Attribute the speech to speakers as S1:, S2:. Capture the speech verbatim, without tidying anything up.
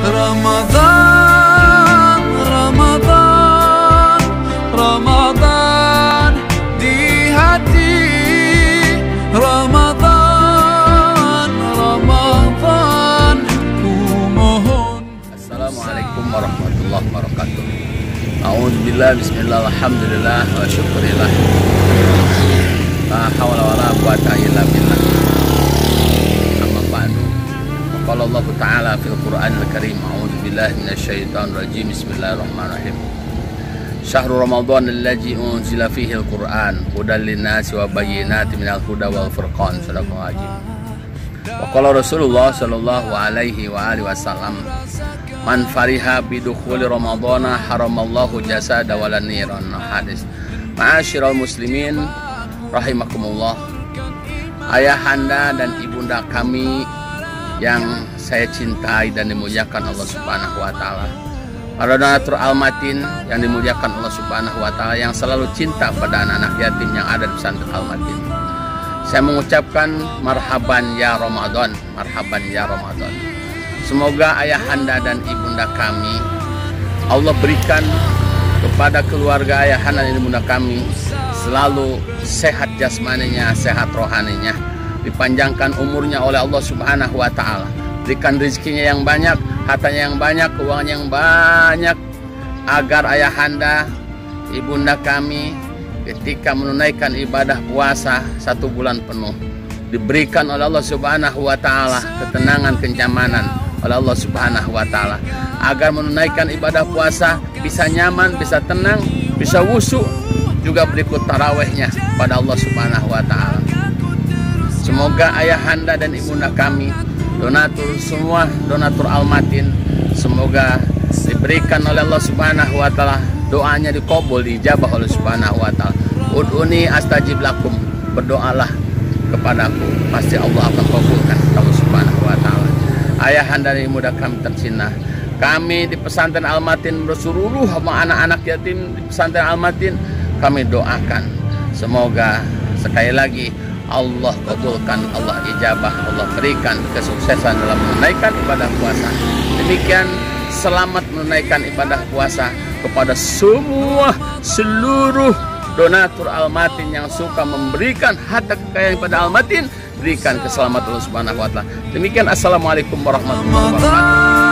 S1: Ramadan, Ramadan, Ramadan di hati. Ramadan, Ramadan, ku mohon.
S2: Assalamualaikum warahmatullahi wabarakatuh. A'udzubillah, bismillah, alhamdulillah, wa syukurillah. La hawla wa la quwata illa billah. Amma ba'du. Qala Allah Ta'ala fil Qur'anil Karim. A'udzubillahi minasyaitonir rajim. Bismillahirrahmanirrahim. Syahrul Ramadan allazi unzila fihi al-Qur'an hudan lin-nasi wa bayyinatin minal huda wal furqan. Shadaqallahu azim. Wa qala Rasulullah sallallahu alaihi wa alihi wasallam, man fariha bidukhuli Ramadana haramallahu jasada wal niran. Hadis. Ma'asyiral muslimin rahimakumullah. Ayahanda dan ibunda kami yang saya cintai dan dimuliakan Allah Subhanahu wa taala. Para donatur Al-Matin yang dimuliakan Allah Subhanahu wa taala, yang selalu cinta pada anak-anak yatim yang ada di pesantren Al-Matin. Saya mengucapkan marhaban ya Ramadan, marhaban ya Ramadan. Semoga ayahanda dan ibunda kami Allah berikan kepada keluarga ayahanda dan ibunda kami selalu sehat jasmaninya, sehat rohaninya, dipanjangkan umurnya oleh Allah Subhanahu wa taala, berikan rezekinya yang banyak, hartanya yang banyak, keuangan yang banyak, agar ayahanda ibunda kami ketika menunaikan ibadah puasa satu bulan penuh diberikan oleh Allah Subhanahu wa taala ketenangan, kenyamanan oleh Allah Subhanahu wa taala, agar menunaikan ibadah puasa bisa nyaman, bisa tenang, bisa wusu, juga berikut tarawehnya pada Allah Subhanahu wa taala. Semoga ayahanda dan ibunda kami, donatur semua, donatur Al-Matin, semoga diberikan oleh Allah Subhanahu wa taala, doanya dikabul, dijabah oleh Subhanahu wa taala. Ud'uni astajib lakum, berdoalah kepadaku, pasti Allah akan kabulkan Allah Subhanahu wa taala. Ayahanda dan ibunda kami tercinta, kami di pesantren Al-Matin berseluruh sama anak-anak yatim di pesantren Al-Matin, kami doakan semoga sekali lagi Allah kabulkan, Allah ijabah, Allah berikan kesuksesan dalam menunaikan ibadah puasa. Demikian selamat menunaikan ibadah puasa kepada semua seluruh donatur Al-Matin yang suka memberikan harta kekayaan kepada Al-Matin, berikan keselamatan Allah Subhanahu wa taala. Demikian, assalamualaikum warahmatullahi wabarakatuh.